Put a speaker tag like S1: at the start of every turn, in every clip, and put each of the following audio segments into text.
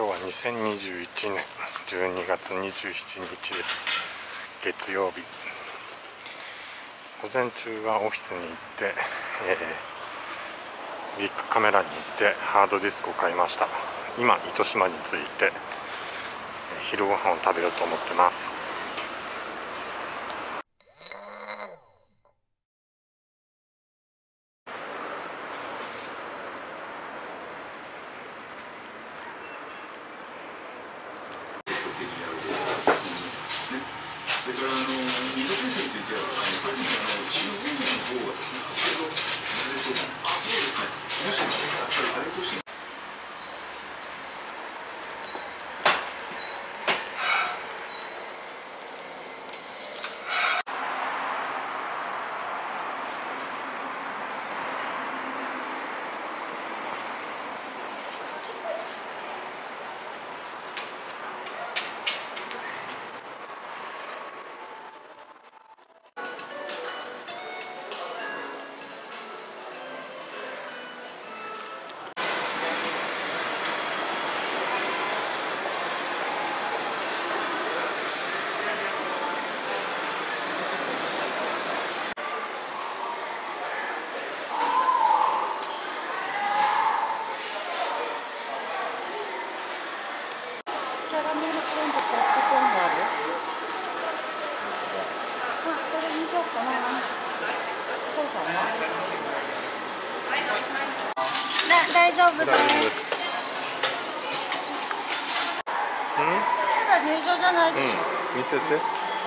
S1: 今日は2021年12月27日です。月曜日。午前中はオフィスに行って、ビッグカメラに行ってハードディスクを買いました。今糸島に着いて昼ご飯を食べようと思ってます。
S2: それから二度検査についてはですね、特に治療方面の方はですね、そうですね、むしろやっぱり大都市
S3: キャラメルコーンとポップコーンがある。あ、それにしようかな。お父さんは？大丈夫です。まだ入場じゃないでしょ。
S1: 見せて。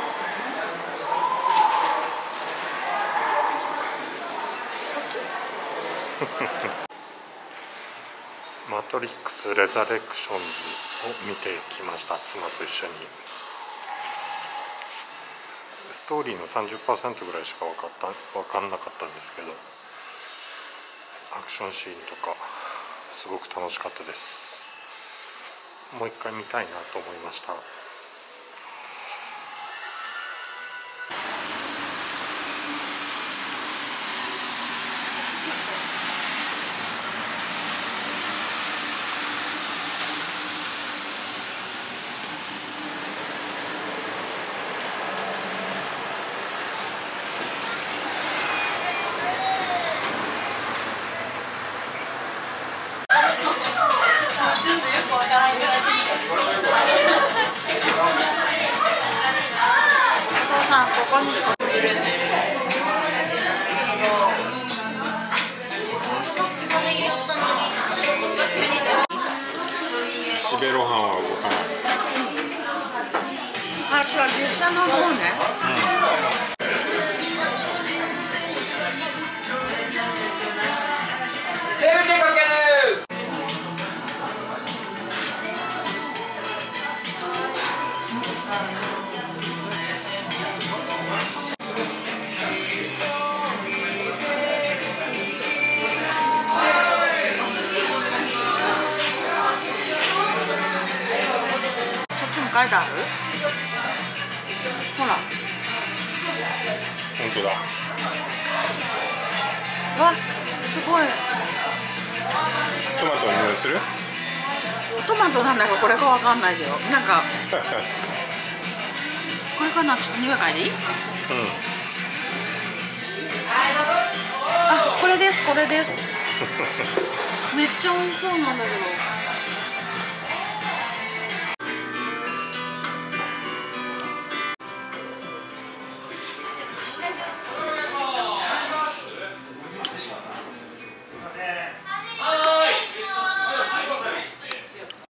S1: マトリックス・レザレクションズを見てきました。妻と一緒に。ストーリーの 30% ぐらいしか分かんなかったんですけど、アクションシーンとかすごく楽しかったです。もう一回見たいなと思いました。
S3: ここに
S1: しべろはんは動かない。
S3: あ、今日は実写の方ね。書いてある？ほら。
S1: 本当だ。
S3: わ、すごい。
S1: トマトの匂いする？
S3: トマトなんだかこれかわかんないけど、なんかこれかな、ちょっと匂い嗅いでいい？あ、これです、これです。めっちゃ美味しそうなんだけど。